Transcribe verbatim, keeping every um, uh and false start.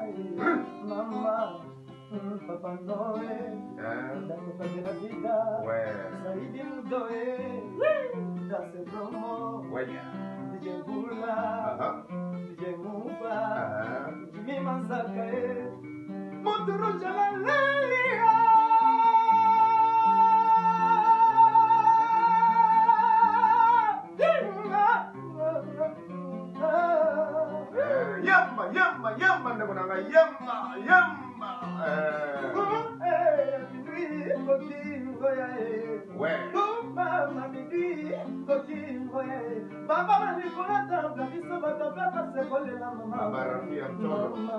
Mama, Papa Noé, dans de la vida, Saïdi Moudoé, dans ce promo, D J Bula, D J Mouba, Jimmy Manzakae, Montoro Jalalia. Yamma, yamma, yamma, nabonanga, yamma, yamma. Eh, bidui, kokingo ya eh. Ouais. Mama bidui, kokingo ya eh. Baba manikolata, biso batapata sekole la mama. Baba rafia mtoto.